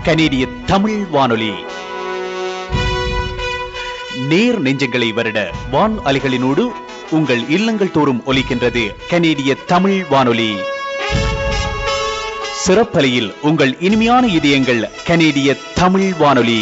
கனேடிய தமிழ் வானொலி. நேர் நெஞ்சங்களை வருட வான் அலைகளினோடு உங்கள் இல்லங்கள் தோறும் ஒலிக்கின்றது கனேடிய தமிழ் வானொலி. சிறப்பலையில் உங்கள் இனிமையான இதயங்கள் கனேடிய தமிழ் வானொலி.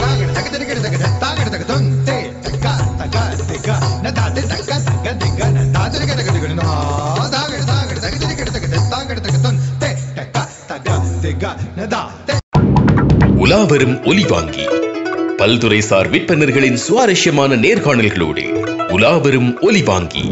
உலாவரும் ஒலிவாங்கி பல்துறைசார் விற்பனர்களின் சுவாரஸ்யமான நேர்காணல்களோடு உலாவரும் ஒலிவாங்கி.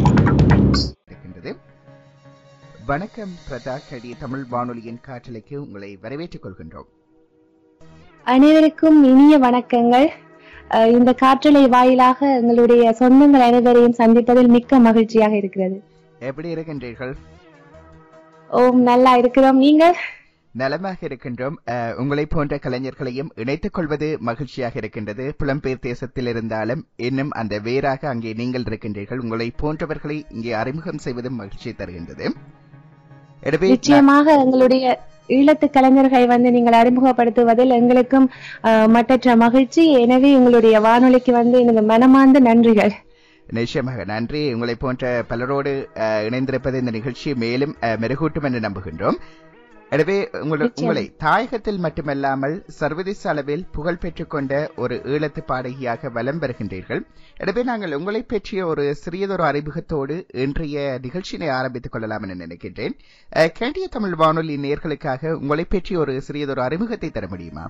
வணக்கம் பிரதா, கனேடிய தமிழ் வானொலியின் காற்றலைக்கு உங்களை வரவேற்றுக் கொள்கின்றோம். அனைவருக்கும் இனிய வணக்கங்கள். இந்த காற்றலை வாயிலாக எங்களுடைய சொந்தங்கள் அனைவரையும் சந்திப்பதில் மிக்க மகிழ்ச்சியாக இருக்கிறது. எப்படி இருக்கின்றீர்கள்? ஓம், நல்லா இருக்கிறோம். நீங்கள்? நலமாக இருக்கின்றோம். உங்களை போன்ற கலைஞர்களையும் இணைத்துக் கொள்வது மகிழ்ச்சியாக இருக்கின்றது. புலம்பெயர் தேசத்தில் இருந்தாலும் இன்னும் அந்த வேறாக அங்கே நீங்கள் இருக்கின்றீர்கள். உங்களை போன்றவர்களை இங்கே அறிமுகம் செய்வதும் மகிழ்ச்சி தருகின்றது. நிச்சயமாக எங்களுடைய ஈழத்து கலைஞர்களை நீங்கள் அறிமுகப்படுத்துவதில் எங்களுக்கும் மற்றற்ற மகிழ்ச்சி. எனவே உங்களுடைய வானொலிக்கு எனது மனமார்ந்த நன்றிகள். நிச்சயமாக நன்றி. உங்களை போன்ற பலரோடு இணைந்திருப்பது இந்த நிகழ்ச்சியை மேலும் மெருகூட்டும் என்று நம்புகின்றோம். எனவே உங்களை தாயகத்தில் மட்டுமல்லாமல் சர்வதேச அளவில் புகழ் பெற்றுக் கொண்ட ஒரு ஈழத்து பாடகியாக வலம் வருகின்றீர்கள். எனவே நாங்கள் உங்களை பற்றிய ஒரு சிறியதொரு அறிமுகத்தோடு இன்றைய நிகழ்ச்சியை ஆரம்பித்துக் கொள்ளலாம் என நினைக்கின்றேன். கனேடிய தமிழ் வானொலி நேயர்களுக்காக உங்களை பற்றி ஒரு சிறியதொரு அறிமுகத்தை தர முடியுமா?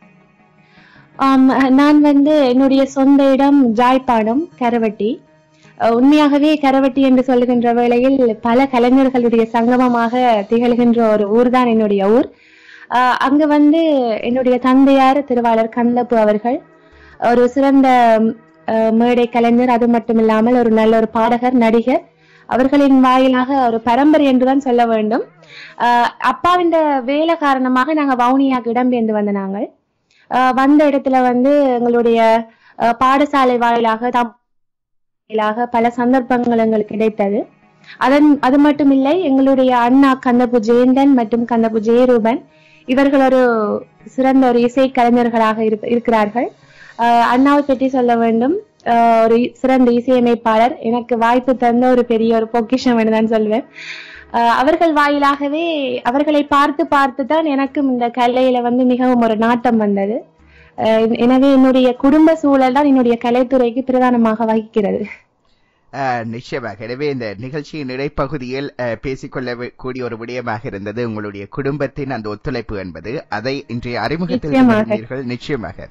நான் என்னுடைய சொந்த இடம் ஜாழ்ப்பாணம், கரவட்டி. உண்மையாகவே கரவட்டி என்று சொல்லுகின்ற வேளையில் பல கலைஞர்களுடைய சங்கமமாக திகழ்கின்ற ஒரு ஊர் தான் என்னுடைய ஊர். அங்க என்னுடைய தந்தையார் திருவாளர் கந்தப்பு அவர்கள் ஒரு சிறந்த மேடை கலைஞர். அது மட்டும் இல்லாமல் ஒரு நல்ல ஒரு பாடகர், நடிகர். அவர்களின் வாயிலாக ஒரு பரம்பரை என்றுதான் சொல்ல வேண்டும். அப்பாவின் வேலை காரணமாக நாங்க வவுனியாக்கு இடம்பெயர்ந்து வந்த நாங்கள் வந்த இடத்துல எங்களுடைய பாடசாலை வாயிலாக பல சந்தர்ப்பங்கள் எங்களுக்கு கிடைத்தது. அது மட்டும் இல்லை, எங்களுடைய அண்ணா கந்தப்பு ஜெயந்தன் மற்றும் கந்தப்பு ஜெயரூபன் இவர்கள் ஒரு சிறந்த ஒரு இசை கலைஞர்களாக இருக்கிறார்கள். அண்ணாவை பற்றி சொல்ல வேண்டும், ஒரு சிறந்த இசையமைப்பாளர். எனக்கு வாய்ப்பு தந்த ஒரு பெரிய ஒரு பொக்கிஷம் தான் சொல்வேன். அவர்கள் வாயிலாகவே அவர்களை பார்த்து தான் எனக்கும் இந்த கலையில மிகவும் ஒரு நாட்டம் வந்தது. எனவே என்னுடைய குடும்ப சூழல் தான் என்னுடைய கலைத்துறைக்கு பிரதானமாக வகிக்கிறது. நிச்சயமாக. எனவே இந்த நிகழ்ச்சியின் இடைப்பகுதியில் பேசிக்கொள்ள கூடிய ஒரு விடயமாக இருந்தது உங்களுடைய குடும்பத்தின் அந்த ஒத்துழைப்பு என்பது. அதை இன்றைய அறிமுகத்தில் நிச்சயமாக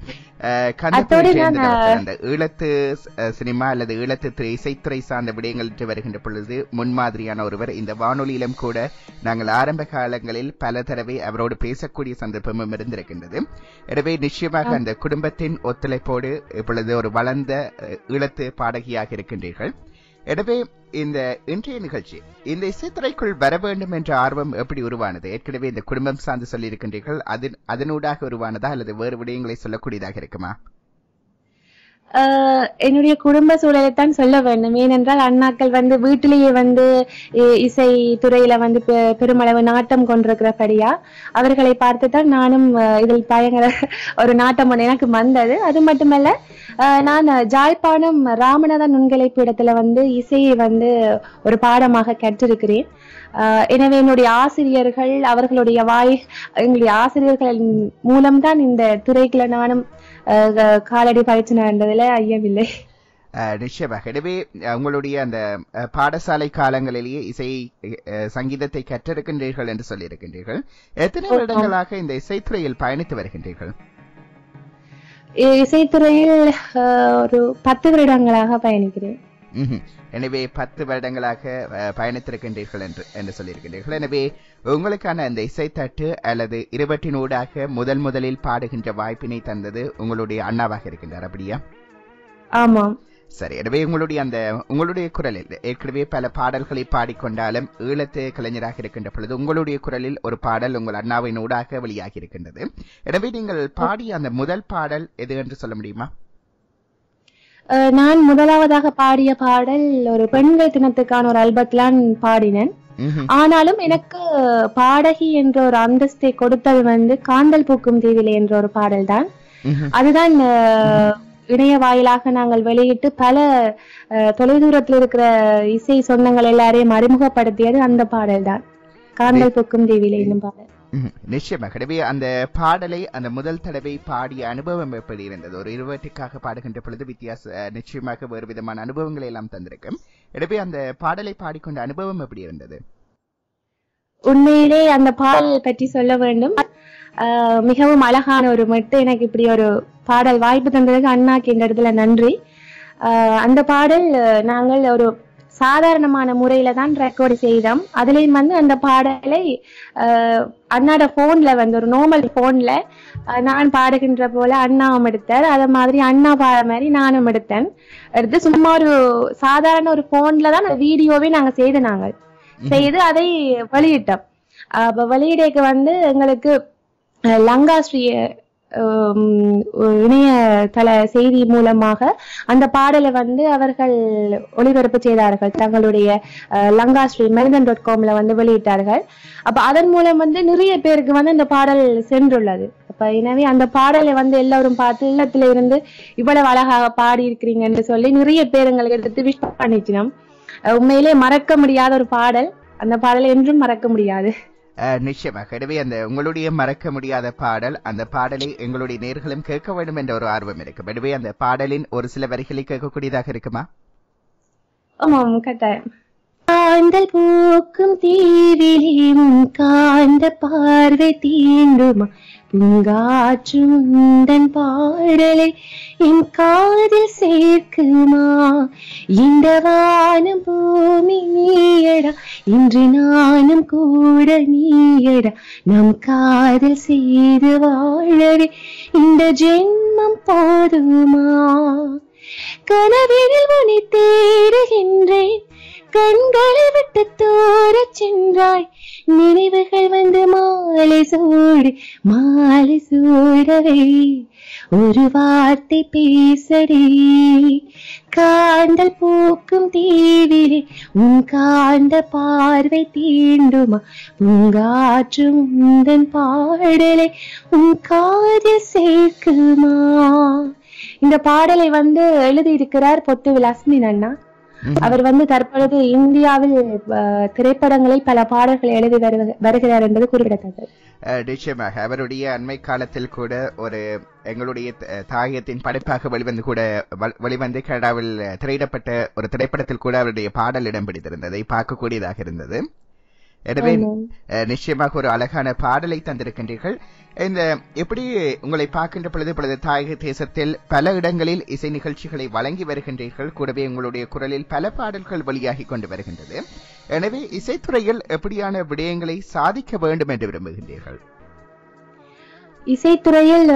அந்த ஈழத்து சினிமா அல்லது ஈழத்து இசைத்துறை சார்ந்த விடயங்கள் வருகின்ற பொழுது முன்மாதிரியான ஒருவர். இந்த வானொலியிலும் கூட நாங்கள் ஆரம்ப காலங்களில் பல தடவை அவரோடு பேசக்கூடிய சந்தர்ப்பமும் இருந்திருக்கின்றது. எனவே நிச்சயமாக அந்த குடும்பத்தின் ஒத்துழைப்போடு இப்பொழுது ஒரு வளர்ந்த ஈழத்து பாடகியாக இருக்கின்றீர்கள். எனவே இந்த இன்றைய நிகழ்ச்சி இந்த இசைத்துறைக்குள் வர வேண்டும் என்ற ஆர்வம் எப்படி உருவானது? ஏற்கனவே இந்த குடும்பம் சார்ந்து சொல்லி இருக்கின்றீர்கள், அதனூடாக உருவானதா அல்லது வேறு விடயங்களை சொல்லக்கூடியதாக இருக்குமா? என்னுடைய குடும்ப சூழலைத்தான் சொல்ல வேண்டும். ஏனென்றால் அண்ணாக்கள் வீட்டிலேயே இசை துறையில பெருமளவு நாட்டம் கொண்டிருக்கிறபடியா அவர்களை பார்த்துதான் நானும் இதில் பயங்கர ஒரு நாட்டம் எனக்கு வந்தது. அது மட்டுமல்ல, நான் ஜாழ்ப்பாணம் ராமநாதன் நுண்கலை பீடத்துல இசையை ஒரு பாடமாக கற்றிருக்கிறேன். எனவே என்னுடைய ஆசிரியர்கள் அவர்களுடைய எங்களுடைய ஆசிரியர்களின் மூலம்தான் இந்த துறைக்குள்ள நானும் காலடி பயிற்சி நடந்ததுல ஐயமில்லை. நிச்சயமாக. எனவே உங்களுடைய அந்த பாடசாலை காலங்களிலேயே இசை சங்கீதத்தை கற்றிருக்கின்றீர்கள் என்று சொல்லியிருக்கின்றீர்கள். எத்தனை வருடங்களாக இந்த இசைத்துறையில் பயணித்து வருகின்றீர்கள்? இசைத்துறையில் ஒரு 10 வருடங்களாக பயணிக்கிறேன். எனவே 10 வருடங்களாக பயணித்திருக்கின்றீர்கள் என்று சொல்லியிருக்கின்றீர்கள். எனவே உங்களுக்கான அந்த இசைத்தட்டு அல்லது இருவட்டினூடாக முதலில் பாடுகின்ற வாய்ப்பினை தந்தது உங்களுடைய அண்ணாவாக இருக்கின்றார், அப்படியா? ஆமாம். சரி. எனவே உங்களுடைய குரலில் ஏற்கனவே பல பாடல்களை பாடிக்கொண்டாலும் ஈழத்து கலைஞராக இருக்கின்ற பொழுது உங்களுடைய குரலில் ஒரு பாடல் உங்கள் அண்ணாவின் ஊடாக வெளியாகி இருக்கின்றது. எனவே நீங்கள் பாடிய அந்த முதல் பாடல் எது என்று சொல்ல முடியுமா? நான் முதலாவதாக பாடிய பாடல் ஒரு பெண்கள் தினத்துக்கான ஒரு ஆல்பத்தான் பாடினேன். ஆனாலும் எனக்கு பாடகி என்ற ஒரு அந்தஸ்தை கொடுத்தது வந்து காந்தல் பூக்கும் தீவிலே என்ற ஒரு பாடல் தான். அதுதான் இணைய வாயிலாக நாங்கள் வெளியிட்டு பல தொலைதூரத்தில் இருக்கிற இசை சொந்தங்கள் எல்லாரையும் அறிமுகப்படுத்தியது அந்த பாடல் தான், காந்தல் பூக்கும் தீவிலே என்னும் பாடல். நிச்சயமாகவே அந்த பாடலை அந்த முதல் தடவை பாடிய அனுபவம் எப்படி இருந்தது? ஒரு இருவட்டுக்காக பாடுகின்ற பொழுது நிச்சயமாக வேறு விதமான அனுபவங்களை எல்லாம் தந்திருக்கும். எனவே அந்த பாடலை பாடிக்கொண்ட அனுபவம் எப்படி இருந்தது? உண்மையிலே அந்த பாடல் பற்றி சொல்ல வேண்டும். மிகவும் அழகான ஒரு மெட்டு. எனக்கு இப்படி ஒரு பாடல் வாய்ப்பு தந்ததுக்கு அண்ணாக்கு இந்த இடத்துல நன்றி. அந்த பாடல் நாங்கள் ஒரு சாதாரணமான முறையில தான் ரெக்கார்டு செய்தோம். அதுலயும் வந்து அந்த பாடலை அண்ணாட போன்ல வந்து ஒரு நார்மல் போன்ல நான் பாடுகின்ற போல அண்ணாவும் எடுத்தார். அத மாதிரி அண்ணா பாட மாதிரி நானும் எடுத்து சும்மா ஒரு சாதாரண ஒரு போன்ல தான் வீடியோவே நாங்க செய்து அதை வெளியிட்டோம். வெளியிடக்கு வந்து எங்களுக்கு லங்காஸ்ரீ இணையதள செய்தி மூலமாக அந்த பாடலை வந்து அவர்கள் ஒளிபரப்பு செய்தார்கள். தங்களுடைய லங்காஸ்ரீ melon.comல வந்து வெளியிட்டார்கள். அப்ப அதன் மூலம் வந்து நிறைய பேருக்கு வந்து இந்த பாடல் சென்றுள்ளது. அப்ப எனவே அந்த பாடலை வந்து எல்லாரும் பார்த்து இல்லத்துல இருந்து இவ்வளவு அழகாக பாடி இருக்கிறீங்கன்னு சொல்லி நிறைய பேர் எங்களுக்கு எடுத்து விஷ் பண்ணிச்சினோம். உண்மையிலே மறக்க முடியாத ஒரு பாடல். அந்த பாடலை என்றும் மறக்க முடியாது. நிச்சயமாக. எனவே அந்த உங்களுடைய மறக்க முடியாத பாடல், அந்த பாடலை எங்களுடைய நேர்களும் கேட்க வேண்டும் என்ற ஒரு ஆர்வம் இருக்கு. எனவே அந்த பாடலின் ஒரு சில வரிகளை கேட்கக்கூடியதாக இருக்குமா? ஆமாம், கட்டாயம். காந்தல் பூக்கும் தீவிலும் காந்த பார்வை தீண்டுமா, பூங்காற்றும் உந்தன் பாடலை என் காதில் சேர்க்குமா, இந்த வானம் பூமி நீயடா, இன்று நானும் கூட நீயடா, நம் காதல் செய்து வாழவே இந்த ஜென்மம் போதுமா, கனவினில் உன்னை தேடுகின்றேன், கண்களை விட்டு தூரச் சென்றாய், நினைவுகள் வந்து மாலை சூடவே ஒரு வார்த்தை பேசடி, காந்தல் பூக்கும் தீவிலே உன் காந்த பார்வை தீண்டுமா, பூங்காற்றும் உந்தன் பாடலை உன் காதில் சேர்க்குமா. இந்த பாடலை வந்து எழுதியிருக்கிறார் பொத்து விலாஸ்மின் அண்ணா. அவர் வந்து தற்பொழுது இந்தியாவில் திரைப்படங்களில் பல பாடல்களை எழுதி வருகிறார் என்பது குறிப்பிடத்தக்கது. நிச்சயமாக அவருடைய அண்மை காலத்தில் கூட ஒரு எங்களுடைய தாயத்தின் படைப்பாக வெளிவந்து கனடாவில் திரையிடப்பட்ட ஒரு திரைப்படத்தில் கூட அவருடைய பாடல் இடம் பிடித்திருந்ததை பார்க்கக்கூடியதாக இருந்தது. எனவே நிச்சயமாக ஒரு அழகான பாடலை தந்திருக்கின்றீர்கள். இந்த எப்படி உங்களை பார்க்கின்ற பொழுது தாயக தேசத்தில் பல இடங்களில் இசை நிகழ்ச்சிகளை வழங்கி வருகின்றீர்கள். கூடவே உங்களுடைய குரலில் பல பாடல்கள் வெளியாகி கொண்டு வருகின்றது. எனவே இசைத்துறையில் எப்படியான விடயங்களை சாதிக்க வேண்டும் என்று விரும்புகின்றீர்கள்? இசைத்துறையில்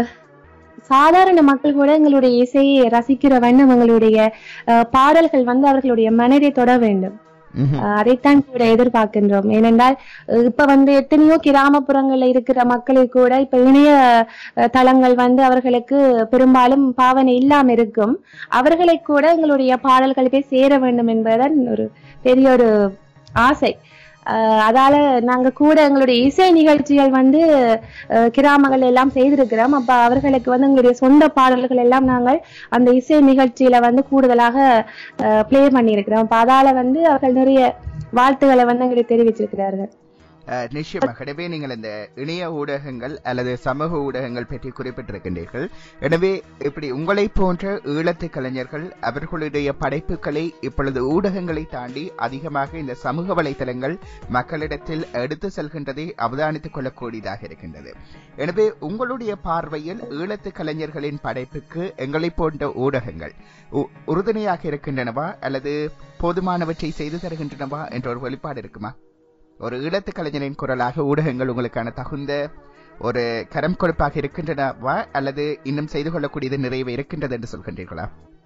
சாதாரண மக்கள் கூட எங்களுடைய இசையை ரசிக்கிற வண்ணம் எங்களுடைய பாடல்கள் வந்து அவர்களுடைய மனதை தொட வேண்டும். அதைத்தான் கூட எதிர்பார்க்கின்றோம். ஏனென்றால் இப்ப வந்து எத்தனையோ கிராமப்புறங்கள்ல இருக்கிற மக்களுக்கு கூட இப்ப இணைய தளங்கள் வந்து அவர்களுக்கு பெரும்பாலும் பாவனை இல்லாம இருக்கும். அவர்களை கூட எங்களுடைய பாடல்கள் போய் சேர வேண்டும் என்பதுதான் ஒரு பெரிய ஒரு ஆசை. அதால நாங்க கூட எங்களுடைய இசை நிகழ்ச்சிகள் வந்து கிராமங்கள் எல்லாம் செய்திருக்கிறோம். அப்ப அவர்களுக்கு வந்து எங்களுடைய சொந்த பாடல்கள் எல்லாம் நாங்கள் அந்த இசை நிகழ்ச்சியில வந்து கூடுதலாக பிளே பண்ணியிருக்கிறோம். அப்ப அதால வந்து அவர்கள் நிறைய வாழ்த்துக்களை வந்து எங்களுக்கு தெரிவிச்சிருக்கிறார்கள். நிச்சயமாகவே நீங்கள் இந்த இணைய ஊடகங்கள் அல்லது சமூக ஊடகங்கள் பற்றி குறிப்பிட்டிருக்கின்றீர்கள். எனவே இப்படி உங்களை போன்ற ஈழத்து கலைஞர்கள் அவர்களுடைய படைப்புகளை இப்பொழுது ஊடகங்களை தாண்டி அதிகமாக இந்த சமூக வலைதளங்கள் மக்களிடத்தில் எடுத்து செல்கின்றதை அவதானித்துக் கொள்ளக்கூடியதாக இருக்கின்றது. எனவே உங்களுடைய பார்வையில் ஈழத்து கலைஞர்களின் படைப்புக்கு எங்களை போன்ற ஊடகங்கள் உறுதுணையாக இருக்கின்றனவா அல்லது போதுமானவற்றை செய்து தருகின்றனவா என்ற ஒரு வெளிப்பாடு இருக்குமா? ஒரு ஈழத்து கலைஞரின் குரலாக ஊடகங்கள் உங்களுக்கான தகுந்த ஒரு கரம் கொடுப்பாக இருக்கின்றனவா அல்லது இன்னும் செய்து கொள்ளக்கூடியது நிறையவே இருக்கின்றது என்று சொல்கின்றீர்களா?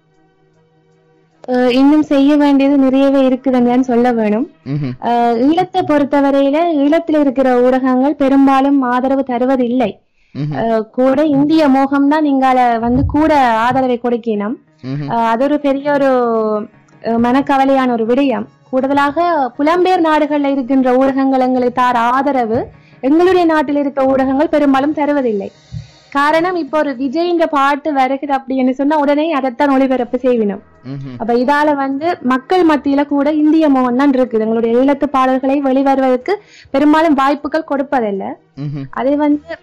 இன்னும் செய்ய வேண்டியது நிறையவே இருக்குதுன்னு சொல்ல வேணும். ஈழத்தை பொறுத்தவரையில ஈழத்தில் இருக்கிற ஊடகங்கள் பெரும்பாலும் ஆதரவு தருவதில்லை. கூட இந்திய மோகம் தான் இங்கால வந்து கூட ஆதரவை கொடுக்கணும். அது ஒரு பெரிய ஒரு மனக்கவலையான ஒரு விடயம். கூடுதலாக புலம்பெயர் நாடுகள்ல இருக்கின்ற ஊடகங்கள் எங்களுக்கு தார ஆதரவு எங்களுடைய நாட்டில் இருக்க ஊடகங்கள் பெரும்பாலும் தருவதில்லை. காரணம், இப்போ ஒரு விஜய்ன்ற பாட்டு வருகிறது அப்படின்னு சொன்னா உடனே அதைத்தான் ஒளிபரப்பு செய்வினோம். அப்ப இதால மக்கள் மத்தியில கூட இந்திய மோகம் தான் இருக்குது. எங்களுடைய ஈழத்து பாடல்களை வெளிவருவதற்கு பெரும்பாலும் வாய்ப்புகள் கொடுப்பதில்லை. அதை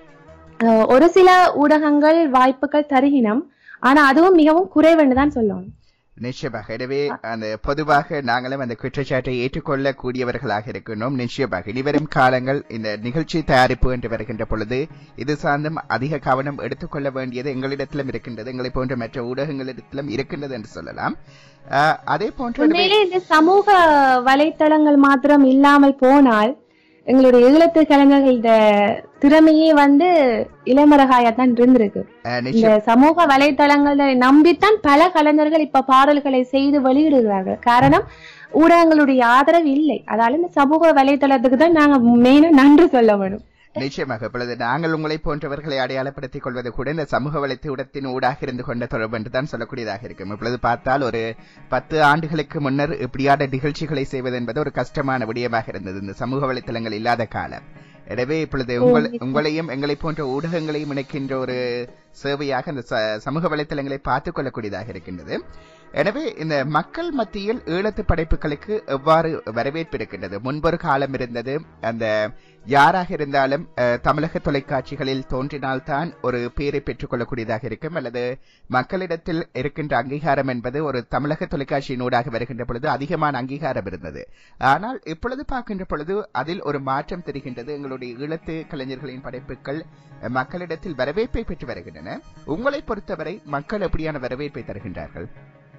ஒரு சில ஊடகங்கள் வாய்ப்புகள் தருகினோம், ஆனா அதுவும் மிகவும் குறைவென்றுதான் சொல்லணும். நிச்சயமாக. எனவே அந்த பொதுவாக நாங்களும் அந்த குற்றச்சாட்டை ஏற்றுக்கொள்ள கூடியவர்களாக இருக்கணும். நிச்சயமாக இனிவரும் காலங்கள் இந்த நிகழ்ச்சி தயாரிப்பு என்று வருகின்ற பொழுது இது சார்ந்தும் அதிக கவனம் எடுத்துக்கொள்ள வேண்டியது எங்களிடத்திலும் இருக்கின்றது, எங்களை போன்ற மற்ற ஊடகங்களிடத்திலும் இருக்கின்றது என்று சொல்லலாம். அதே போன்ற இந்த சமூக வலைத்தளங்கள் மாத்திரம் இல்லாமல் போனால் எங்களுடைய ஈழத்து கலைஞர்களோட திறமையே இளமரகாயத்தான் இருந்திருக்கு. இந்த சமூக வலைத்தளங்களை நம்பித்தான் பல கலைஞர்கள் இப்ப பாடல்களை செய்து வெளியிடுகிறார்கள். காரணம், ஊடகங்களுடைய ஆதரவு இல்லை. அதால இந்த சமூக வலைத்தளத்துக்கு தான் நாங்க மெயினா நன்றி சொல்ல வேணும். நிச்சயமாக. இப்பொழுது நாங்கள் உங்களை போன்றவர்களை அடையாளப்படுத்திக் கொள்வது கூட இந்த சமூக வலைத்தளத்தின் ஊடாக இருந்து கொண்ட தொடர்பு என்று தான் சொல்லக்கூடியதாக இருக்கும். இப்பொழுது பார்த்தால் ஒரு 10 ஆண்டுகளுக்கு முன்னர் இப்படியான நிகழ்ச்சிகளை செய்வது என்பது ஒரு கஷ்டமான விடயமாக இருந்தது, இந்த சமூக வலைத்தளங்கள் இல்லாத காலம். எனவே இப்பொழுது உங்களையும் எங்களை போன்ற ஊடகங்களையும் இணைக்கின்ற ஒரு சேவையாக இந்த சமூக வலைத்தளங்களை பார்த்துக் கொள்ளக்கூடியதாக இருக்கின்றது. எனவே இந்த மக்கள் மத்தியில் ஈழத்து படைப்புகளுக்கு எவ்வாறு வரவேற்பு இருக்கின்றது? முன்பொரு காலம் இருந்தது, அந்த யாராக இருந்தாலும் தமிழக தொலைக்காட்சிகளில் தோன்றினால்தான் ஒரு பேரை பெற்றுக் கொள்ளக்கூடியதாக இருக்கும், அல்லது மக்களிடத்தில் இருக்கின்ற அங்கீகாரம் என்பது ஒரு தமிழக தொலைக்காட்சியின் ஊடாக வருகின்ற பொழுது அதிகமான அங்கீகாரம் இருந்தது. ஆனால் இப்பொழுது பார்க்கின்ற பொழுது அதில் ஒரு மாற்றம் தெரிகின்றது. எங்களுடைய ஈழத்து கலைஞர்களின் படைப்புகள் மக்களிடத்தில் வரவேற்பை பெற்று வருகின்றன. உங்களை பொறுத்தவரை மக்கள் எப்படியான வரவேற்பை தருகின்றார்கள்?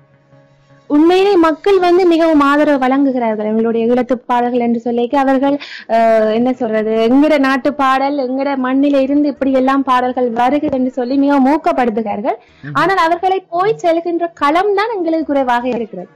உண்மையிலே மக்கள் மிகவும் ஆதரவு வழங்குகிறார்கள் எங்களுடைய ஈழத்து பாடல்கள் என்று சொல்லிக்க. அவர்கள் என்ன சொல்றது, எங்கட நாட்டு பாடல் எங்கட மண்ணில இருந்து இப்படி எல்லாம் பாடல்கள் வருகிறது என்று சொல்லி மிகவும் ஊக்கப்படுத்துகிறார்கள். ஆனால் அவர்களை போய் செல்கின்ற களம் தான் எங்களுக்கு குறைவாக இருக்கிறது.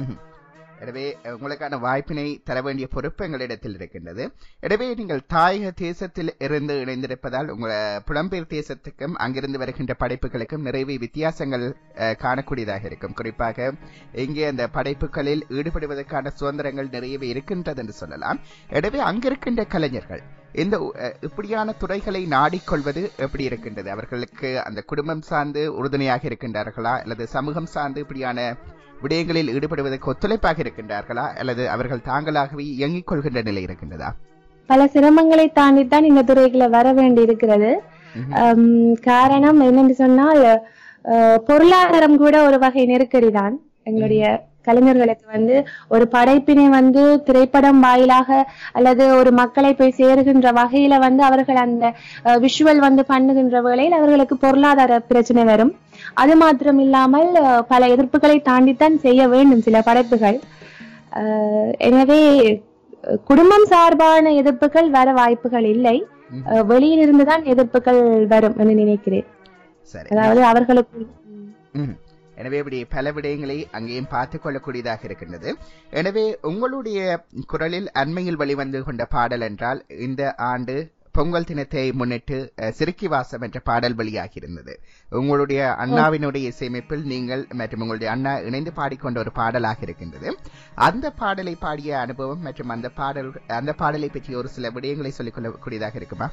எனவே உங்களுக்கான வாய்ப்பினை தர வேண்டிய பொறுப்பு எங்களிடத்தில் இருக்கின்றது. எனவே நீங்கள் தாயக தேசத்தில் இருந்து இணைந்திருப்பதால் உங்கள் புலம்பெயர் தேசத்துக்கும் அங்கிருந்து வருகின்ற படைப்புகளுக்கும் நிறைய வித்தியாசங்கள் காணக்கூடியதாக இருக்கும். குறிப்பாக இங்கே அந்த படைப்புகளில் ஈடுபடுவதற்கான சுதந்திரங்கள் நிறையவே இருக்கின்றது என்று சொல்லலாம். எனவே அங்கிருக்கின்ற கலைஞர்கள் இந்த இப்படியான துறைகளை நாடிக்கொள்வது எப்படி இருக்கின்றது? அவர்களுக்கு அந்த குடும்பம் சார்ந்து உறுதுணையாக இருக்கின்றார்களா, அல்லது சமூகம் சார்ந்து இப்படியான விடயங்களில் ஈடுபடுவதற்கு ஒத்துழைப்பாக இருக்கின்றார்களா, அல்லது அவர்கள் தாங்களாகவே இயங்கிக் கொள்கின்ற நிலை இருக்கின்றதா? பல சிரமங்களை தாண்டித்தான் இந்த துறைகளை வர வேண்டி இருக்கிறது. காரணம் என்னென்று சொன்னால், பொருளாதாரம் கூட ஒரு வகை நெருக்கடி தான். எங்களுடைய கலைஞர்களுக்கு ஒரு படைப்பினை திரைப்படம் வாயிலாக அல்லது ஒரு மக்களை போய் சேருகின்ற வகையில அவர்கள் அந்த விஷுவல் பண்ணுகின்ற வேளையில் அவர்களுக்கு பொருளாதார பிரச்சனை வரும். அது மாத்திரம் இல்லாமல் பல எதிர்ப்புகளை தாண்டித்தான் செய்ய வேண்டும் சில படைப்புகள். எனவே குடும்பம் சார்பான எதிர்ப்புகள் வர வாய்ப்புகள் இல்லை, வெளியில் இருந்துதான் எதிர்ப்புகள் வரும் என்று நினைக்கிறேன். அதாவது அவர்களுக்கு எனவே இப்படி பல விடயங்களை அங்கேயும் பார்த்துக் கொள்ளக்கூடியதாக இருக்கின்றது. எனவே உங்களுடைய குரலில் அண்மையில் வெளிவந்து கொண்ட பாடல் என்றால் இந்த ஆண்டு பொங்கல் தினத்தை முன்னிட்டு சிறுக்கிவாசம் என்ற பாடல் வெளியாகி இருந்தது. உங்களுடைய அண்ணாவினுடைய இசையமைப்பில் நீங்கள் மற்றும் உங்களுடைய அண்ணா இணைந்து பாடிக்கொண்ட ஒரு பாடலாக இருக்கின்றது. அந்த பாடலை பாடிய அனுபவம் மற்றும் அந்த பாடலை பற்றி ஒரு சில விடயங்களை சொல்லிக் கொள்ளக்கூடியதாக இருக்குமா?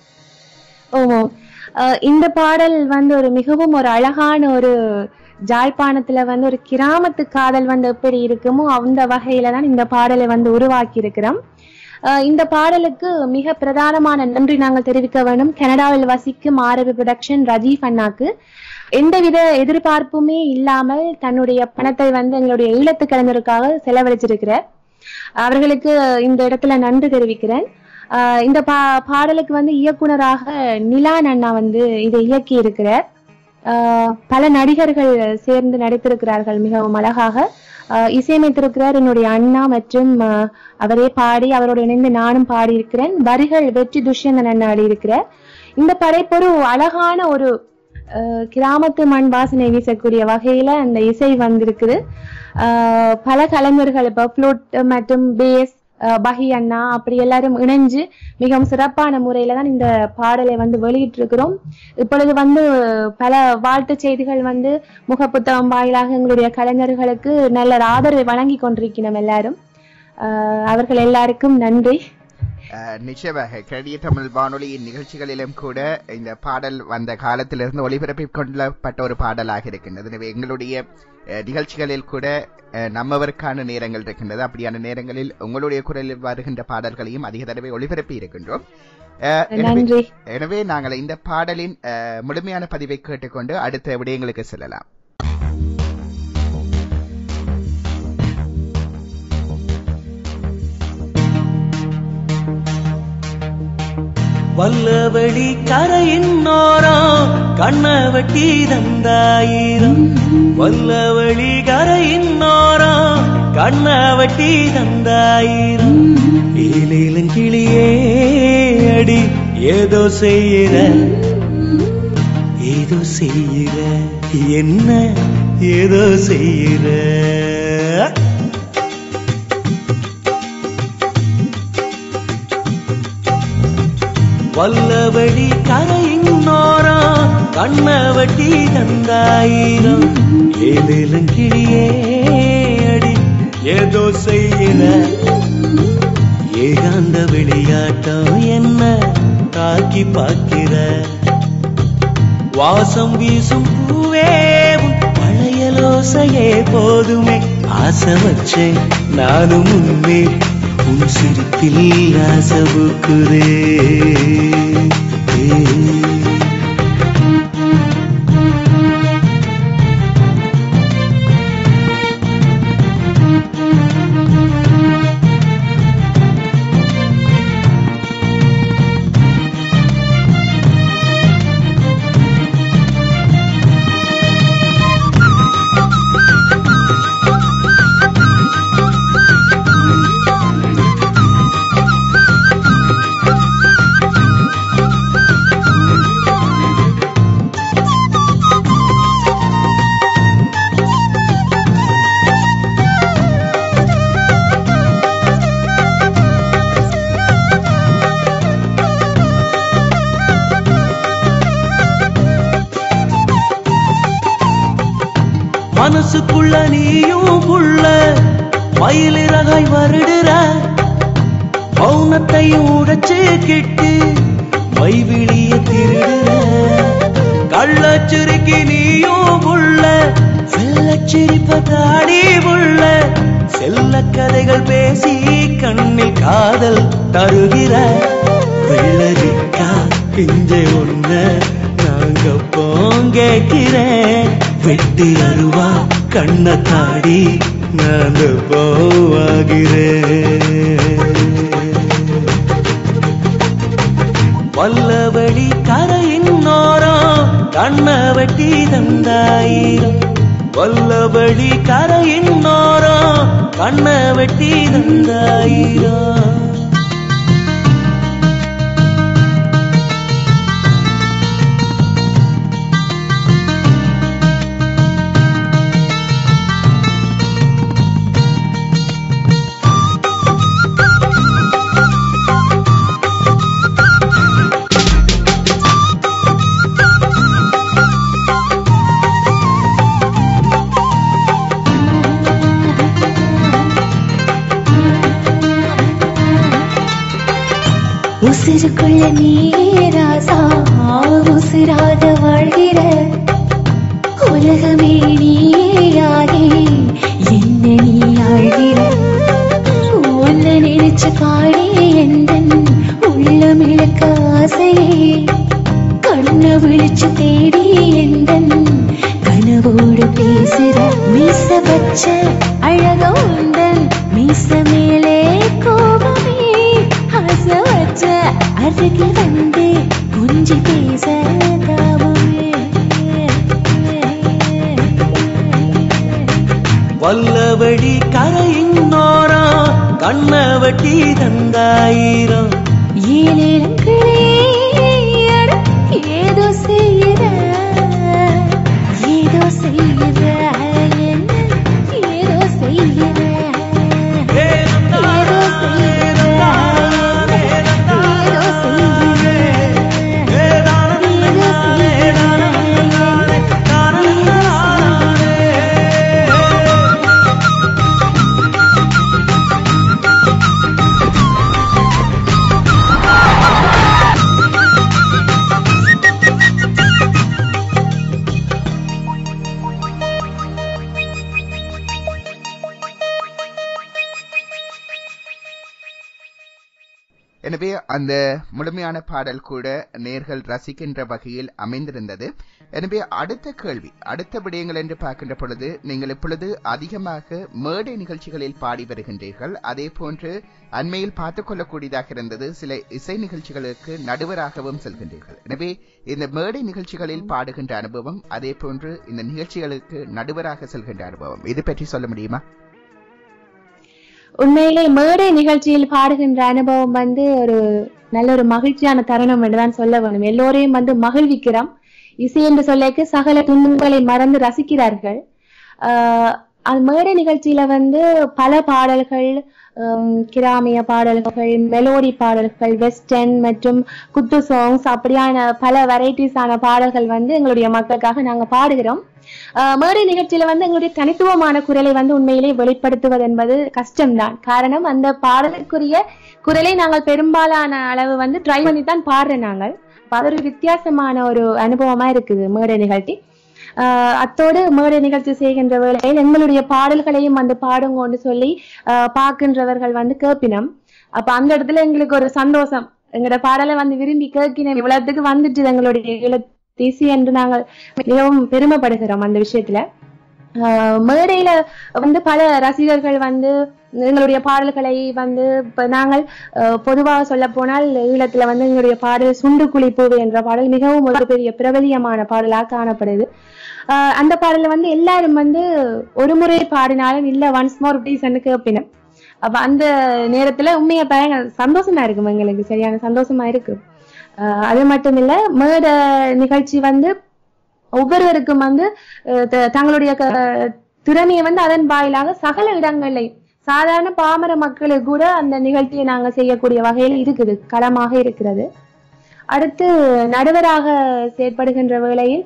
இந்த பாடல் ஒரு மிகவும் ஒரு அழகான ஒரு ஜாழ்ப்பாணத்துல ஒரு கிராமத்து காதல் எப்படி இருக்குமோ அந்த வகையில தான் இந்த பாடலை உருவாக்கி இருக்கிறோம். இந்த பாடலுக்கு மிக பிரதானமான நன்றி நாங்கள் தெரிவிக்க வேண்டும் கனடாவில் வசிக்கும் ஆரவி புரொடக்ஷன் ரஜீவ் அண்ணாக்கு. எந்தவித எதிர்பார்ப்புமே இல்லாமல் தன்னுடைய பணத்தை எங்களுடைய ஈழத்து கலைஞருக்காக செலவழிச்சிருக்கிறார். அவர்களுக்கு இந்த இடத்துல நன்றி தெரிவிக்கிறேன். இந்த பாடலுக்கு இயக்குனராக நிலான் அண்ணா இதை இயக்கி இருக்கிறார். பல நடிகர்கள் சேர்ந்து நடித்திருக்கிறார்கள் மிகவும் அழகாக. இசையமைத்திருக்கிறார் என்னுடைய அண்ணா மற்றும் அவரே பாடி அவரோடு இணைந்து நானும் பாடியிருக்கிறேன். வரிகள் வெற்றி துஷ்யந்தன் அண்ணா இருக்கிறார். இந்த படைப்பொரு அழகான ஒரு கிராமத்து மண் வாசனை வீசக்கூடிய வகையில அந்த இசை வந்திருக்குது. பல கலைஞர்கள் இப்ப ஃப்ளூட் மற்றும் பேஸ் பஹி அண்ணா அப்படி எல்லாரும் இணைஞ்சு மிகவும் சிறப்பான முறையில தான் இந்த பாடலை வெளியிட்டு இருக்கிறோம். இப்பொழுது பல வாழ்த்து செய்திகள் முகப்புத்தகம் வாயிலாக எங்களுடைய கலைஞர்களுக்கு நல்ல ஆதரவை வழங்கி கொண்டிருக்கிறோம் எல்லாரும். அவர்கள் எல்லாருக்கும் நன்றி. நிச்சயமாக கனடிய தமிழ் வானொலியின் நிகழ்ச்சிகளிலும் கூட இந்த பாடல் வந்த காலத்திலிருந்து ஒளிபரப்பிக் கொள்ளப்பட்ட ஒரு பாடலாக இருக்கின்றது. எனவே எங்களுடைய நிகழ்ச்சிகளில் கூட நம்மவருக்கான நேரங்கள் இருக்கின்றது. அப்படியான நேரங்களில் உங்களுடைய குரலில் வருகின்ற பாடல்களையும் அதிக தடவை ஒளிபரப்பி இருக்கின்றோம். எனவே நாங்கள் இந்த பாடலின் முழுமையான பதிவை கேட்டுக்கொண்டு அடுத்த விடயங்களுக்கு செல்லலாம். வல்லவழி கரையின்னோரம் கண்ணவட்டி தந்தாயிரம், வல்லவழி கரையின்னோரம் கண்ணவட்டி தந்தாயிரம். ஏலேலங்கிளியே அடி ஏதோ செய்யற என்ன ஏதோ செய்யற. வல்லவழி கரையின்னோரம் கண்ணவட்டி தந்தாயிரம். ஏலேலங்கிளியே அடி ஏதோ செய்யற ஏகாந்த விளையாட்டம் என்ன தாக்கி பார்க்கிற. வாசம் வீசும் பூவேவும் பழையலோசையே போதுமே. ஆசை வச்சே நானும் முன்னே உன் சிரிப்பில் ஆசவுக்குதே. மனசுக்குள்ள நீயும் புள்ள மயிலிறகாய் வருடுற. மௌனத்தையும் உடைச்சு கிட்டு மைவிழிய திருடுற. கள்ளச்சிரிக்கி நீயும் புள்ள செல்லச்சிரிப்பதாடி புள்ள. செல்ல கதைகள் பேசி கண்ணில் காதல் தருகிற. வெள்ளரிக்கா பிஞ்ச ஒண்ண நாங்க போங்கேக்கிறேன். வெட்டி அருவா கண்ண தாடி நான் போவாகிறேன். வல்லவழி கரையின்னோரம் கண்ண வெட்டி தந்தாயிரம். வல்லவழி கரையின்னோரம் கண்ண வெட்டி தந்தாயிரம். உசிருக்குள்ள நீராசா உசிராக வாழ்கிற. உலகமே நீயாகி என்ன நீ ஆழ்கிற. உன்ன நினைச்சு காடி எந்தன் உள்ளம் இழக்க ஆசையே. கண்ண விழிச்சு தேடி எந்தன் கனவோடு பேசுற. மீச பச்ச அழக உந்தன் மீச மேலே கோபமே. ஆசை வச்ச அருகில் வந்து கொஞ்சி பேச தாவுமே. வல்லவழி கரையின்னோரம் கண்ண வட்டி தந்தாயிரம். ஏலேலங்களே ஏதோ செய்யற ஏதோ செய்யற என்ன ஏதோ செய்யற ஏதோ செய்யற அந்த முழுமையான பாடல் கூட நேர்கள் ரசிக்கின்ற வகையில் அமைந்திருந்தது. எனவே அடுத்த கேள்வி, அடுத்த விடயங்கள் என்று பார்க்கின்ற பொழுது, நீங்கள் இப்பொழுது அதிகமாக மேடை நிகழ்ச்சிகளில் பாடி வருகின்றீர்கள். அதே போன்று அண்மையில் பார்த்துக் கொள்ளக்கூடியதாக இருந்தது, சில இசை நிகழ்ச்சிகளுக்கு நடுவராகவும் செல்கின்றீர்கள். எனவே இந்த மேடை நிகழ்ச்சிகளில் பாடுகின்ற அனுபவம், அதே போன்று இந்த நிகழ்ச்சிகளுக்கு நடுவராக செல்கின்ற அனுபவம், இது பற்றி சொல்ல முடியுமா? உண்மையிலே மேடை நிகழ்ச்சியில் பாடுகின்ற அனுபவம் ஒரு நல்ல ஒரு மகிழ்ச்சியான தருணம் என்றுதான் சொல்ல வேணும். எல்லோரையும் மகிழ்விக்கிறோம். இசை என்று சொல்லிக்கு சகல துன்பங்களை மறந்து ரசிக்கிறார்கள். அந்த மேடை நிகழ்ச்சியில பல பாடல்கள், கிராமிய பாடல்கள், மெலோடி பாடல்கள், வெஸ்டர்ன் மற்றும் குத்து சாங்ஸ், அப்படியான பல வெரைட்டிஸான பாடல்கள் எங்களுடைய மக்களுக்காக நாங்க பாடுகிறோம். மேடை நிகழ்ச்சியில எங்களுடைய தனித்துவமான குரலை உண்மையிலே வெளிப்படுத்துவது என்பது கஷ்டம்தான். காரணம், அந்த பாடலுக்குரிய குரலை நாங்கள் பெரும்பாலான அளவு ட்ரை பண்ணி தான் பாடுறோம் நாங்கள். அது ஒரு வித்தியாசமான ஒரு அனுபவமா இருக்குது மேடை நிகழ்ச்சி. அத்தோடு மேடை நிகழ்ச்சி செய்கின்ற வேளையில் எங்களுடைய பாடல்களையும் பாடுங்கன்னு சொல்லி பார்க்கின்றவர்கள் கேட்பினோம். அப்ப அந்த இடத்துல எங்களுக்கு ஒரு சந்தோஷம், எங்களோட பாடலை விரும்பி கேட்கினோம், இவ்வளவுக்கு வந்துட்டு எங்களுடைய இசை என்று நாங்கள் மிகவும் பெருமைப்படுகிறோம் அந்த விஷயத்துல. மேடையில பல ரசிகர்கள் எங்களுடைய பாடல்களை நாங்கள் பொதுவாக சொல்ல போனால் ஈழத்துல எங்களுடைய பாடல் சுண்டு குளிப்பூவே என்ற பாடல் மிகவும் ஒரு பெரிய பிரபலியமான பாடலாக காணப்படுது. அந்த பாடல எல்லாரும் ஒரு முறை பாடினாலும் இல்ல ஒன்ஸ் மோர் ப்ளீஸ் கேட்பினோம். அப்ப அந்த நேரத்துல உண்மையா பயங்கர சந்தோஷமா இருக்கும், எங்களுக்கு சரியான சந்தோஷமா இருக்கு. அது மட்டும் இல்ல, மேடை நிகழ்ச்சி ஒவ்வொருவருக்கும் தங்களுடைய திறமையை அதன் வாயிலாக சகல இடங்களை, சாதாரண பாமர மக்களுக்கு கூட அந்த நிகழ்ச்சியை நாங்க செய்யக்கூடிய வகையில் இருக்குது, களமாக இருக்கிறது. அடுத்து நடுவராக செயற்படுகின்ற வேளையில்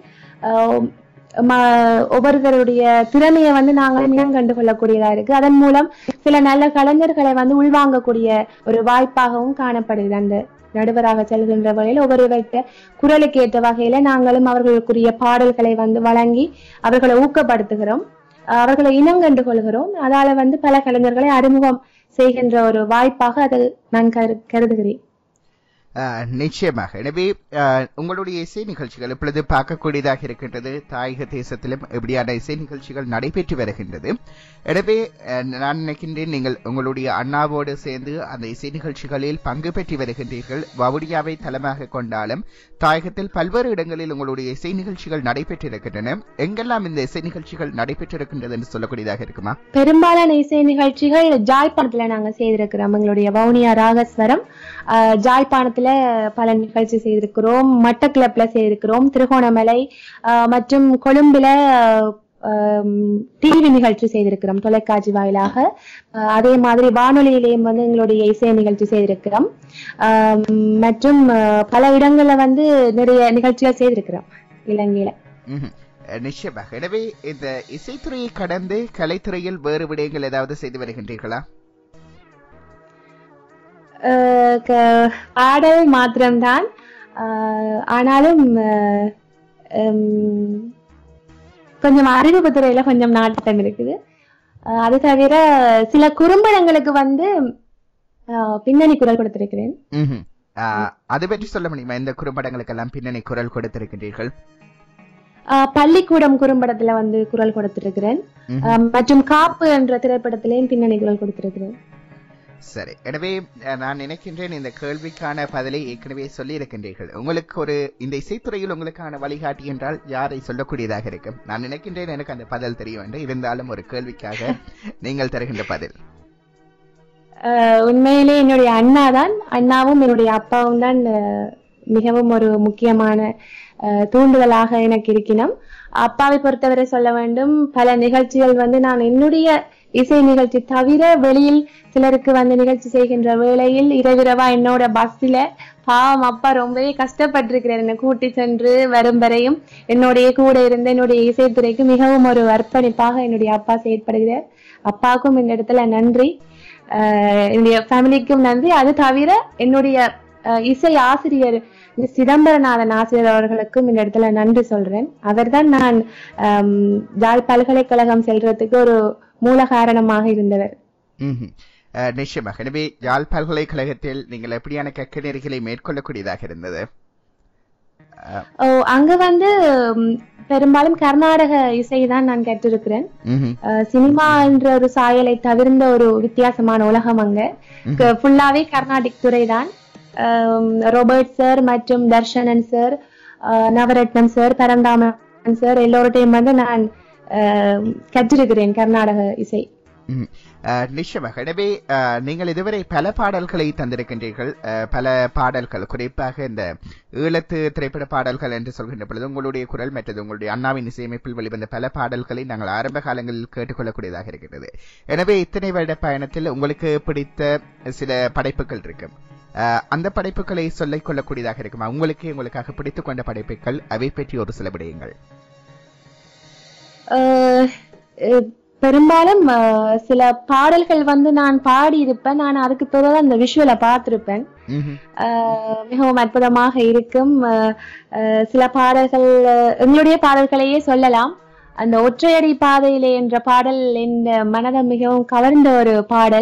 ஒவ்வொருவருடைய திறமையை நாங்கள் இனம் கண்டு கொள்ளக்கூடியதா இருக்கு. அதன் மூலம் சில நல்ல கலைஞர்களை உள்வாங்கக்கூடிய ஒரு வாய்ப்பாகவும் காணப்படுது. அந்த நடுவராக செல்கின்ற வகையில் ஒவ்வொருவர்கிட்ட குரலுக்கு ஏற்ற வகையில நாங்களும் அவர்களுக்குரிய பாடல்களை வழங்கி அவர்களை ஊக்கப்படுத்துகிறோம், அவர்களை இனம் கண்டு கொள்கிறோம். அதால பல கலைஞர்களை அறிமுகம் செய்கின்ற ஒரு வாய்ப்பாக அதை நான் கருதுகிறேன். நிச்சயமாக. எனவே உங்களுடைய இசை நிகழ்ச்சிகள் இப்பொழுது பார்க்கக்கூடியதாக இருக்கின்றது. தாயக தேசத்திலும் எப்படியான இசை நிகழ்ச்சிகள் நடைபெற்று வருகின்றது. எனவே நான் நினைக்கின்றேன், நீங்கள் உங்களுடைய அண்ணாவோடு சேர்ந்து அந்த இசை நிகழ்ச்சிகளில் பங்கு பெற்று வருகின்றீர்கள். வவுனியாவை தளமாக கொண்டாலும் தாயகத்தில் பல்வேறு இடங்களில் உங்களுடைய இசை நிகழ்ச்சிகள் நடைபெற்றிருக்கின்றன. எங்கெல்லாம் இந்த இசை நிகழ்ச்சிகள் நடைபெற்றிருக்கின்றது என்று சொல்லக்கூடியதாக இருக்குமா? பெரும்பாலான இசை நிகழ்ச்சிகள் ஜாழ்ப்பாணத்துல நாங்க செய்திருக்கிறோம். எங்களுடைய வவுனியா ராகஸ்வரம் ஜாழ்ப்பாணத்துல பல நிகழ்ச்சி செய்திருக்கிறோம், மட்டக்களப்புல செய்திருக்கிறோம், திருகோணமலை மற்றும் கொழும்புல டிவி நிகழ்ச்சி செய்திருக்கிறோம் தொலைக்காட்சி வாயிலாக. அதே மாதிரி வானொலியிலேயும் எங்களுடைய இசை நிகழ்ச்சி செய்திருக்கிறோம். மற்றும் பல இடங்கள்ல நிறைய நிகழ்ச்சிகள் செய்திருக்கிறோம் இலங்கையில. நிச்சயமாக. எனவே இந்த இசைத்துறையை கடந்து கலைத்துறையில் வேறு விடயங்கள் ஏதாவது செய்து வருகின்றீர்களா? பாடல் மாத்திரம்தான். ஆனாலும் கொஞ்சம் அறிவிப்பு துறையில கொஞ்சம் நாட்டம் இருக்குது. அது தவிர சில குறும்படங்களுக்கு பின்னணி குரல் கொடுத்திருக்கிறேன். அது பற்றி சொல்ல முடியுமா? இந்த குறும்படங்களுக்கு எல்லாம் பின்னணி குரல் கொடுத்திருக்கிறீர்கள்? பள்ளிக்கூடம் குறும்படத்துல குரல் கொடுத்திருக்கிறேன். மற்றும் காப்பு என்ற திரைப்படத்திலேயும் பின்னணி குரல் கொடுத்திருக்கிறேன். சரி. எனவே நான் நினைக்கின்றேன் இந்த கேள்விக்கான பதிலை ஏற்கனவே சொல்லி இருக்கின்றீர்கள். உங்களுக்கு ஒரு இந்த இசைத்துறையில் உங்களுக்கான வழிகாட்டி என்றால் யாரை சொல்லக்கூடியதாக இருக்கும்? நான் நினைக்கின்றேன் எனக்கு அந்த பதில் தெரியும் என்று. இருந்தாலும் ஒரு கேள்விக்காக நீங்கள் தருகின்ற பதில். உண்மையிலே என்னுடைய அண்ணாதான், அண்ணாவும் என்னுடைய அப்பாவும் தான் மிகவும் ஒரு முக்கியமான தூண்டுதலாக எனக்கு இருக்கணும். அப்பாவை பொறுத்தவரை சொல்ல வேண்டும், பல நிகழ்ச்சிகள் நான் என்னுடைய இசை நிகழ்ச்சி தவிர வெளியில் சிலருக்கு நிகழ்ச்சி செய்கின்ற வேளையில் இரவிரவா என்னோட பஸ்ல பாவம் அப்பா ரொம்பவே கஷ்டப்பட்டிருக்கிறார். என்னை கூட்டி சென்று வரும் வரையும் என்னுடைய கூட இருந்த என்னுடைய இசைத்துறைக்கு மிகவும் ஒரு அர்ப்பணிப்பாக என்னுடைய அப்பா செயற்படுகிறார். அப்பாவுக்கும் இந்த இடத்துல நன்றி, என்னுடைய ஃபேமிலிக்கும் நன்றி. அது தவிர என்னுடைய இசை ஆசிரியர் சிதம்பரநாதன் ஆசிரியர் அவர்களுக்கும் இந்த இடத்துல நன்றி சொல்றேன். அவர்தான் நான் யாழ் பல்கலைக்கழகம் செல்றதுக்கு ஒரு மூல காரணமாக இருந்தவர். நிச்சயமாக. எனவே யாழ் பல்கலைக்கழகத்தில் நீங்கள் எப்படியான கற்க நெறிகளை மேற்கொள்ளக்கூடியதாக இருந்தது? அங்க வந்து பெரும்பாலும் கர்நாடக இசைதான் நான் கற்றிருக்கிறேன். சினிமா என்ற ஒரு சாயலை தவிர்ந்த ஒரு வித்தியாசமான உலகம் அங்க. ஃபுல்லாவே கர்நாடிக் துறைதான். ரோபர்ட் சார் மற்றும் Darshanan sir, Navaratnam sir, Paranthaman sir எல்லோருடையும் வந்து நான் கற்றிருக்கிறேன் கர்நாடக இசை. நிச்சயமாக. எனவே நீங்கள் இதுவரை பல பாடல்களை தந்திருக்கின்றீர்கள். பல பாடல்கள், குறிப்பாக இந்த ஈழத்து திரைப்பட பாடல்கள் என்று சொல்கின்ற பொழுது உங்களுடைய குரல் மற்றது உங்களுடைய அண்ணாவின் இசையமைப்பில் வெளிவந்த பல பாடல்களை நாங்கள் ஆரம்ப காலங்களில் கேட்டுக்கொள்ளக்கூடியதாக இருக்கிறது. எனவே இத்தனை வருட பயணத்தில் உங்களுக்கு பிடித்த சில படைப்புகள் இருக்கும். அந்த படைப்புகளை சொல்லிக் கொள்ளக்கூடியதாக இருக்குமா? உங்களுக்காக பிடித்துக் கொண்ட படைப்புகள், அவை பற்றி ஒரு சில விடயங்கள். பெரும்பாலும் சில பாடல்கள் வந்து நான் பாடி இருப்பேன். நான் அதுக்கு பிறகு அந்த விஷுவலை பார்த்திருப்பேன். மிகவும் அற்புதமாக இருக்கும். சில பாடல்கள் எங்களுடைய பாடல்களையே சொல்லலாம். அந்த ஒற்றையடி பாதையிலே என்ற பாடல் என் மனதை மிகவும் கவர்ந்த ஒரு பாடல்.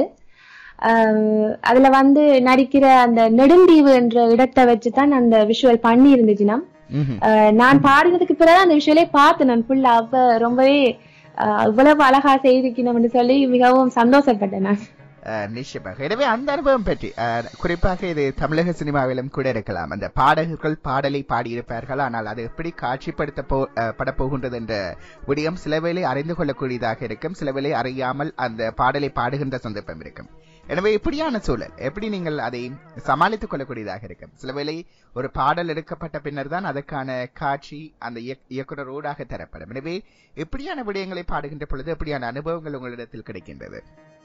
அதுல வந்து நடிக்கிற அந்த நெடுந்தீவு என்ற இடத்தை வச்சுதான் அந்த விஷுவல் பண்ணி இருந்துச்சுன்னா, நான் பாடினதுக்கு பிறகு அந்த விஷுவலே பார்த்து நான் ஃபுல்லா ரொம்பவே இவ்வளவு அழகா செய்திருக்கணும்னு சொல்லி மிகவும் சந்தோஷப்பட்டேன் நான். நிச்சயமாக. எனவே அந்த அனுபவம் பற்றி குறிப்பாக இது தமிழக சினிமாவிலும் கூட இருக்கலாம். அந்த பாடகர்கள் பாடலை பாடியிருப்பார்கள், ஆனால் அது எப்படி காட்சிப்படுத்தப்பட போகின்றது என்ற விடயம் சிலவேளை அறிந்து கொள்ளக்கூடியதாக இருக்கும், சிலவேளை அறியாமல் அந்த பாடலை பாடுகின்ற சந்தர்ப்பம் இருக்கும். எனவே இப்படியான சூழல் எப்படி நீங்கள் அதை சமாளித்துக் கொள்ளக்கூடியதாக இருக்கும். சிலவேளை ஒரு பாடல் எடுக்கப்பட்ட பின்னர் தான் அதற்கான காட்சி அந்த இயக்குனர் ஊடாக தரப்படும். எனவே எப்படியான விடயங்களை பாடுகின்ற பொழுது எப்படியான அனுபவங்கள் உங்களிடத்தில் கிடைக்கின்றது?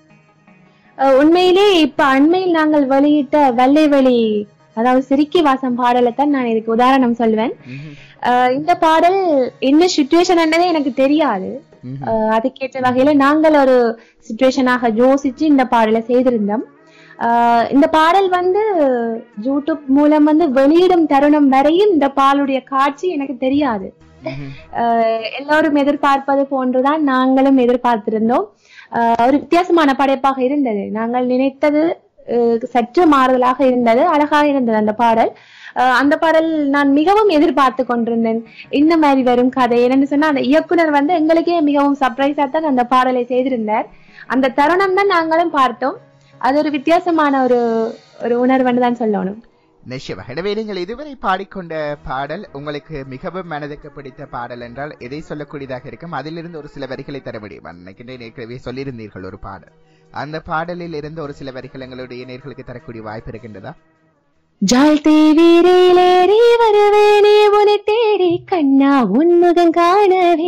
உண்மையிலே இப்ப அண்மையில் நாங்கள் வெளியிட்ட வெள்ளை வெளி, அதாவது சிரிக்கி வாசம் பாடலைத்தான் நான் இதுக்கு உதாரணம் சொல்வேன். இந்த பாடல் என்ன சிச்சுவேஷன் என்னதே எனக்கு தெரியாது. அதுக்கேற்ற வகையில நாங்கள் ஒரு சிச்சுவேஷனாக யோசிச்சு இந்த பாடலை செய்திருந்தோம். இந்த பாடல் வந்து யூடியூப் மூலம் வந்து வெளியிடும் தருணம் வரையும் இந்த பாடலுடைய காட்சி எனக்கு தெரியாது. எல்லாரும் எதிர்பார்ப்பது போன்றுதான் நாங்களும் எதிர்பார்த்திருந்தோம். ஒரு வித்தியாசமான படைப்பாக இருந்தது. நாங்கள் நினைத்தது சற்று மாறுதலாக இருந்தது, அழகாக இருந்தது அந்த பாடல். அந்த பாடல் நான் மிகவும் எதிர்பார்த்து கொண்டிருந்தேன். இந்த மாதிரி வரும் கதை என்னன்னு சொன்னா, அந்த இயக்குனர் வந்து எங்களுக்கே மிகவும் சர்ப்ரைஸா தான் அந்த பாடலை செய்திருந்தார். அந்த தருணம் தான் நாங்களும் பார்த்தோம். அது ஒரு வித்தியாசமான ஒரு உணர்வுன்னு தான் சொல்லணும். நிச்சயமாக. எனவே நீங்கள் இதுவரை பாடிக்கொண்ட பாடல் உங்களுக்கு மிகவும் மனதுக்கு பிடித்த பாடல் என்றால் எதை சொல்லக்கூடியதாக இருக்கும்? அதிலிருந்து ஒரு சில வரிகளை தர முடியும். நினைக்கின்றேன் ஏற்கனவே சொல்லியிருந்தீர்கள் ஒரு பாடல். அந்த பாடலில் இருந்து ஒரு சில வரிகள் எங்களுடைய நேயர்களுக்கு தரக்கூடிய வாய்ப்பு இருக்கின்றதா? ஜால் தேவீரேறி வருவேனே உன்னை தேடி கண்ணா உன்முகம் காணவே,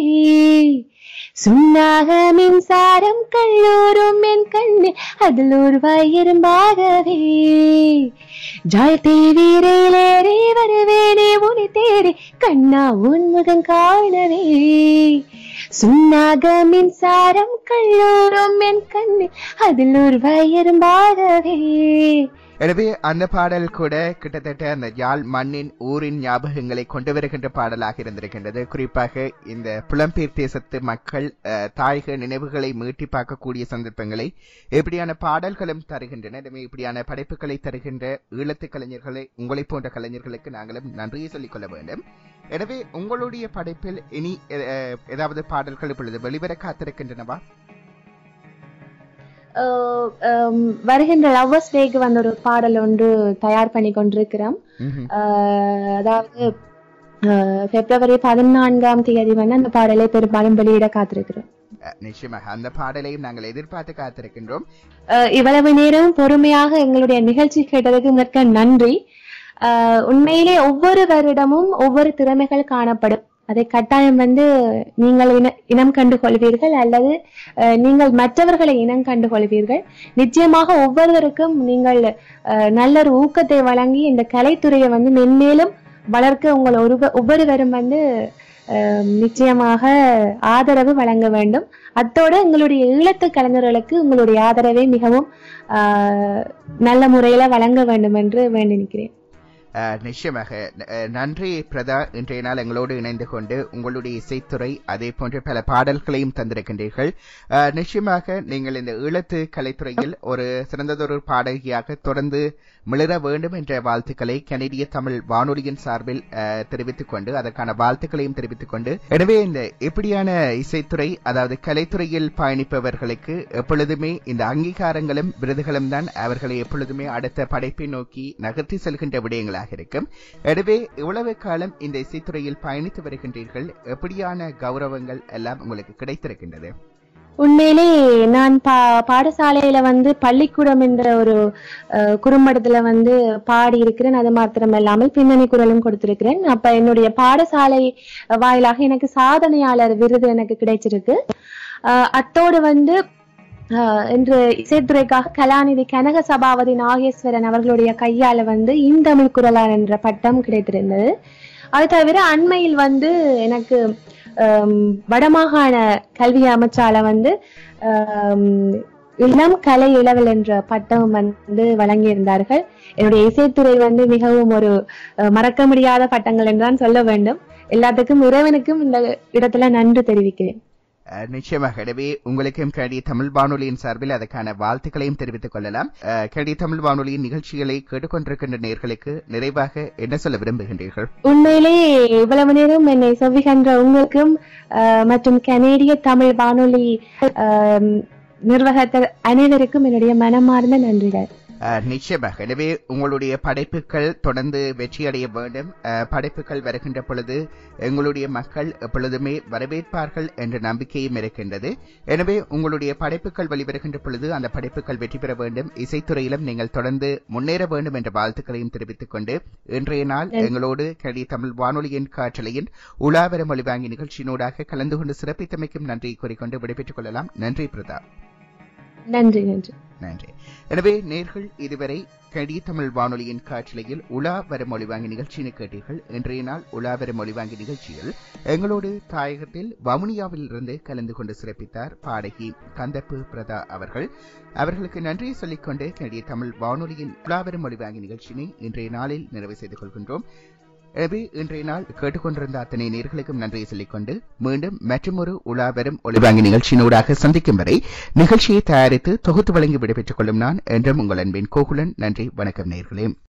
சுண்ணாக மின்சாரம் கல்லூரும் என் கண்ணில் அதில் ஒரு வயிறும்பாகவே. ஜால் தேவீரேறி வருவேனே உன்னை தேடி கண்ணா உன்முகம் காணவே, சுண்ணாக மின்சாரம் கல்லூரும் என் கண்ணில் அதில் ஒரு வயிறும்பாகவே. எனவே அந்த பாடல் கூட கிட்டத்தட்ட அந்த யாழ் மண்ணின் ஊரின் ஞாபகங்களை கொண்டு வருகின்ற பாடலாக இருந்திருக்கின்றது. குறிப்பாக இந்த புலம்பெயர் தேசத்து மக்கள் தாயக நினைவுகளை மீட்டி பார்க்கக்கூடிய சந்தர்ப்பங்களை எப்படியான பாடல்களும் தருகின்றன. எனவே இப்படியான படைப்புகளை தருகின்ற ஈழத்து கலைஞர்களை, உங்களை போன்ற கலைஞர்களுக்கு நாங்களும் நன்றியை சொல்லிக் கொள்ள வேண்டும். எனவே உங்களுடைய படைப்பில் இனி ஏதாவது பாடல்கள் இப்பொழுது வெளிவர காத்திருக்கின்றனவா? வருகின்ற லவ்வர்ஸ் டேக்கு வந்து ஒரு பாடல் ஒன்று தயார் பண்ணி கொண்டிருக்கிறோம். அதாவது பிப்ரவரி 14 வந்து அந்த பாடலை பெரும்பாலும் வெளியிட காத்திருக்கிறோம். நிச்சயமாக அந்த பாடலையும் நாங்கள் எதிர்பார்த்து காத்திருக்கின்றோம். இவ்வளவு நேரம் பொறுமையாக எங்களுடைய நிகழ்ச்சி கேட்டதுக்கு மிக்க நன்றி. உண்மையிலே ஒவ்வொரு வருடமும் ஒவ்வொரு திறமைகள் காணப்படும். அதை கட்டாயம் வந்து நீங்கள் இனம் கண்டு கொள்வீர்கள், அல்லது நீங்கள் மற்றவர்களை இனம் கண்டு கொள்வீர்கள். நிச்சயமாக ஒவ்வொருவருக்கும் நீங்கள் நல்ல ஒரு ஊக்கத்தை வழங்கி இந்த கலைத்துறையை வந்து மென்மேலும் வளர்க்க உங்கள் ஒவ்வொருவரும் வந்து நிச்சயமாக ஆதரவு வழங்க வேண்டும். அத்தோடு எங்களுடைய ஈழத்து கலைஞர்களுக்கு உங்களுடைய ஆதரவை மிகவும் நல்ல முறையில வழங்க வேண்டும் என்று வேண்டி நிற்கிறேன். நிச்சயமாக நன்றி பிரதா. இன்றைய நாள் எங்களோடு இணைந்து கொண்டு உங்களுடைய இசைத்துறை அதே போன்ற பல பாடல்களையும் தந்திருக்கின்றீர்கள். நிச்சயமாக நீங்கள் இந்த ஈழத்து கலைத்துறையில் ஒரு சிறந்ததொரு பாடகியாக தொடர்ந்து மிளர வேண்டும் என்ற வாழ்த்துக்களை கனேடிய தமிழ் வானொலியின் சார்பில் தெரிவித்துக் கொண்டு அதற்கான வாழ்த்துக்களையும் தெரிவித்துக் கொண்டு, எனவே இந்த இப்படியான இசைத்துறை அதாவது கலைத்துறையில் பயணிப்பவர்களுக்கு எப்பொழுதுமே இந்த அங்கீகாரங்களும் விருதுகளும் தான் அவர்களை எப்பொழுதுமே அடுத்த படைப்பை நோக்கி நகர்த்தி செல்கின்ற விடயங்களாக இருக்கும். எனவே இவ்வளவு காலம் இந்த இசைத்துறையில் பயணித்து வருகின்றீர்கள், எப்படியான கௌரவங்கள் எல்லாம் உங்களுக்கு கிடைத்திருக்கின்றது? உண்மையிலே நான் பாடசாலையில பள்ளிக்கூடம் என்ற ஒரு குறும்படத்துல பாடி இருக்கிறேன். அது மாத்திரம் இல்லாமல் பின்னணி குரலும் கொடுத்திருக்கிறேன். அப்ப என்னுடைய பாடசாலை வாயிலாக எனக்கு சாதனையாளர் விருது எனக்கு கிடைச்சிருக்கு. அத்தோடு இன்று இசைத்துறைக்காக கலாநிதி கனக சபாபதி நாகேஸ்வரன் அவர்களுடைய கையால இந்தமிழ் குரலார் என்ற பட்டம் கிடைத்திருந்தது. அது தவிர அண்மையில் எனக்கு வடமாகாண கல்வி அமைச்சால இளம் கலை இளவல் என்ற பட்டம் வழங்கியிருந்தார்கள். என்னுடைய இசைத்துறை மிகவும் ஒரு மறக்க முடியாத பட்டங்கள் என்றுதான் சொல்ல வேண்டும். எல்லாத்துக்கும் இறைவனுக்கும் இந்த இடத்துல நன்றி தெரிவிக்கிறேன். நிச்சயமாக. எனவே உங்களுக்கும் கனடிய தமிழ் வானொலியின் சார்பில் அதற்கான வாழ்த்துக்களையும் தெரிவித்துக் கொள்ளலாம். கனடிய தமிழ் வானொலியின் நிகழ்ச்சிகளை கேட்டுக்கொண்டிருக்கின்ற நேயர்களுக்கு நிறைவாக என்ன சொல்ல விரும்புகின்றீர்கள்? உண்மையிலே இவ்வளவு நேரம் என்னை செவ்விகின்ற உங்களுக்கும் மற்றும் கனேடிய தமிழ் வானொலி நிர்வாகத்தர் அனைவருக்கும் என்னுடைய மனமார்ந்த நன்றிகள். நிச்சயமாக. எனவே உங்களுடைய படைப்புகள் தொடர்ந்து வெற்றியடைய வேண்டும். படைப்புகள் வருகின்ற பொழுது எங்களுடைய மக்கள் எப்பொழுதுமே வரவேற்பார்கள் என்ற நம்பிக்கையும் இருக்கின்றது. எனவே உங்களுடைய படைப்புகள் வெளிவருகின்ற பொழுது அந்த படைப்புகள் வெற்றி பெற வேண்டும். இசைத்துறையிலும் நீங்கள் தொடர்ந்து முன்னேற வேண்டும் என்ற வாழ்த்துக்களையும் தெரிவித்துக் கொண்டு இன்றைய நாள் எங்களோடு கனடிய தமிழ் வானொலியின் காற்றலையின் உலாவர மொழிவாங்கி நிகழ்ச்சியினூடாக கலந்து கொண்டு சிறப்பித்தமைக்கும் நன்றி கூறிக்கொண்டு விடைபெற்றுக் கொள்ளலாம். நன்றி பிரதா. நன்றி நன்றி நன்றி. எனவே நேர்கள் இதுவரை கனடிய தமிழ் வானொலியின் காற்றலையில் உலா வரும் மொழிவாங்கி நிகழ்ச்சியினை கேட்டீர்கள். இன்றைய நாள் உலா வரும் மொழிவாங்கி நிகழ்ச்சியில் எங்களோடு தாயகத்தில் வவுனியாவில் இருந்து கலந்து கொண்டு சிறப்பித்தார் பாடகி கந்தப்பு பிரதா அவர்கள். அவர்களுக்கு நன்றியை சொல்லிக்கொண்டு கனடிய தமிழ் வானொலியின் உலா வரும் மொழிவாங்கி நிகழ்ச்சியினை இன்றைய நாளில் நிறைவு செய்து கொள்கின்றோம். எனவே இன்றைய நாள் கேட்டுக்கொண்டிருந்த அத்தனை நேர்களுக்கும் நன்றியை சொல்லிக்கொண்டு மீண்டும் மற்றொரு உலாவரும் ஒளிவாங்கி நிகழ்ச்சியினூடாக சந்திக்கும் வரை நிகழ்ச்சியை தயாரித்து தொகுத்து வழங்கி விடைபெற்றுக் கொள்ளும் நான் என்றும் உங்கள் அன்பின் கோகுலன். நன்றி, வணக்கம் நேயர்களே.